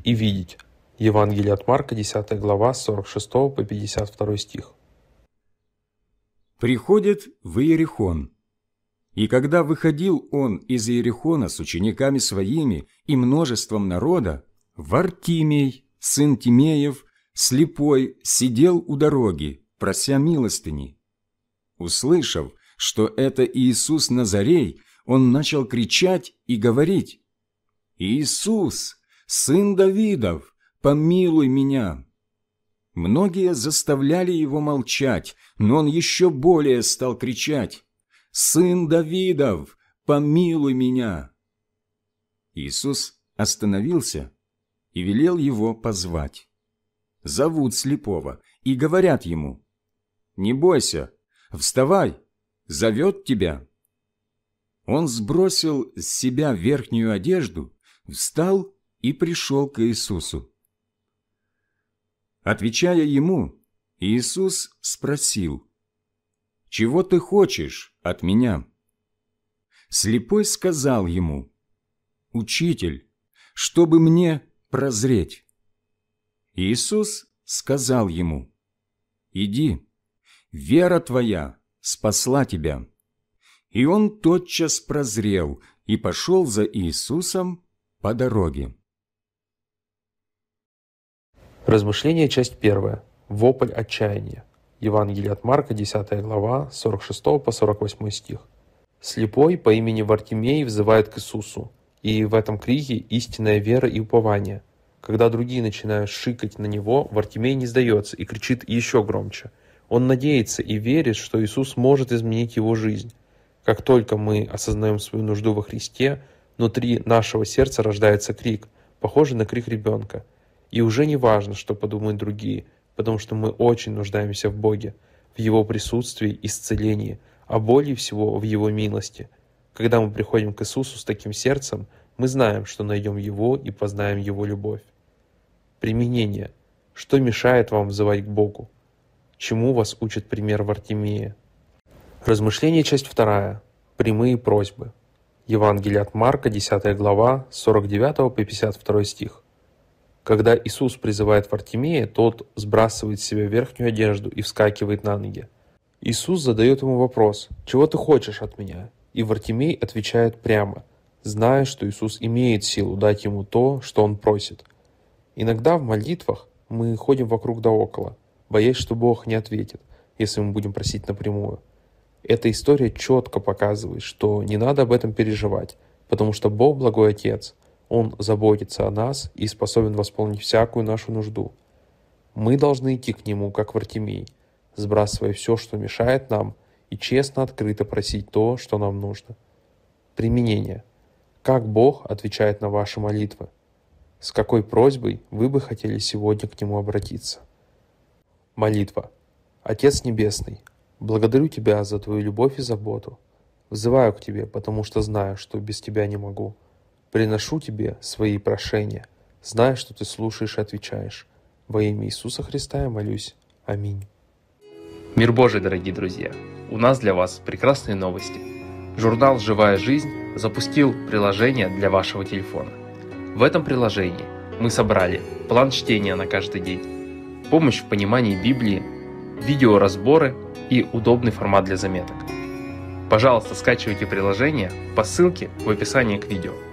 и видеть. Евангелие от Марка, 10 глава, с 46 по 52 стих. Приходит в Иерихон. И когда выходил он из Иерихона с учениками своими и множеством народа, Вартимей, сын Тимеев, слепой, сидел у дороги, прося милостыни. Услышав, что это Иисус Назарей, он начал кричать и говорить: «Иисус, сын Давидов, помилуй меня!» Многие заставляли его молчать, но он еще более стал кричать: «Сын Давидов, помилуй меня!» Иисус остановился и велел его позвать. Зовут слепого и говорят ему: «Не бойся, вставай, зовет тебя». Он сбросил с себя верхнюю одежду, встал и пришел к Иисусу. Отвечая ему, Иисус спросил: «Чего ты хочешь от меня?» Слепой сказал ему: «Учитель, чтобы мне прозреть». Иисус сказал ему: «Иди, вера твоя спасла тебя». И он тотчас прозрел и пошел за Иисусом по дороге. Размышление, часть 1. Вопль отчаяния. Евангелие от Марка, 10 глава, 46 по 48 стих. Слепой по имени Вартимей взывает к Иисусу, и в этом крике истинная вера и упование. Когда другие начинают шикать на него, Вартимей не сдается и кричит еще громче. Он надеется и верит, что Иисус может изменить его жизнь. Как только мы осознаем свою нужду во Христе, внутри нашего сердца рождается крик, похожий на крик ребенка. И уже не важно, что подумают другие, потому что мы очень нуждаемся в Боге, в Его присутствии, исцелении, а более всего в Его милости. Когда мы приходим к Иисусу с таким сердцем, мы знаем, что найдем Его и познаем Его любовь. Применение. Что мешает вам взывать к Богу? Чему вас учит пример Вартимея? Размышление, часть 2. Прямые просьбы. Евангелие от Марка, 10 глава, с 49 по 52 стих. Когда Иисус призывает Вартимея, тот сбрасывает с себя верхнюю одежду и вскакивает на ноги. Иисус задает ему вопрос: «Чего ты хочешь от меня?» И Вартимей отвечает прямо, зная, что Иисус имеет силу дать ему то, что он просит. Иногда в молитвах мы ходим вокруг да около, боясь, что Бог не ответит, если мы будем просить напрямую. Эта история четко показывает, что не надо об этом переживать, потому что Бог благой Отец. Он заботится о нас и способен восполнить всякую нашу нужду. Мы должны идти к Нему, как Вартимей, сбрасывая все, что мешает нам, и честно, открыто просить то, что нам нужно. Применение. Как Бог отвечает на ваши молитвы? С какой просьбой вы бы хотели сегодня к Нему обратиться? Молитва. Отец Небесный, благодарю Тебя за Твою любовь и заботу. Взываю к Тебе, потому что знаю, что без Тебя не могу. Приношу Тебе свои прошения, зная, что Ты слушаешь и отвечаешь. Во имя Иисуса Христа я молюсь. Аминь. Мир Божий, дорогие друзья! У нас для вас прекрасные новости. Журнал «Живая жизнь» запустил приложение для вашего телефона. В этом приложении мы собрали план чтения на каждый день, помощь в понимании Библии, видеоразборы и удобный формат для заметок. Пожалуйста, скачивайте приложение по ссылке в описании к видео.